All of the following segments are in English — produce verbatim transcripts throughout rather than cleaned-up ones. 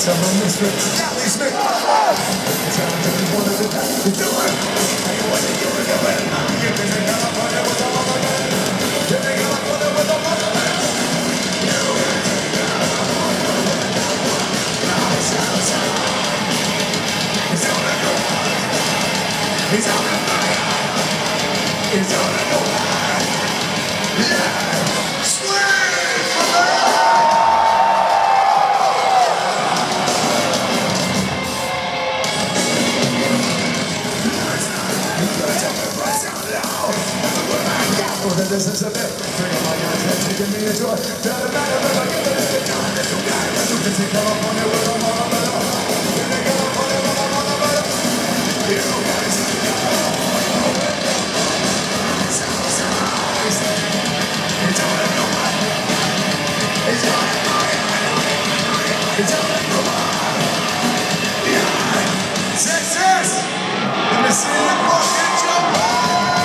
Tell my mister, Gally Smith. Tell him that you wanted to die. You do it. Hey, what did you do it? You can take out a party with the motherland. You can take out a party with the motherland. You can take out a party with the motherland. Now it's outside. It's on the go. It's on the fire. It's on the go. Yeah. Scream for the this is a bit. Bring up my guys, let's give me a joy. Doesn't matter if I give it a time. It's okay. You can take all up on it with a mother better. You can take all up on it with a mother better. You guys take all up on it with a mother better. It's outside. It's on and over. It's on and over. It's on and over. Yeah. Success! Let me see you fucking jump up.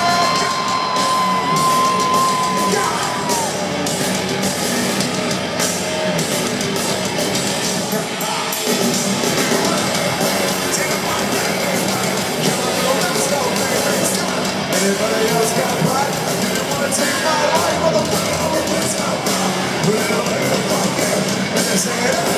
Anybody else got pride? You didn't want to take my life, motherfucker. Put it on the fucking and they sing it out.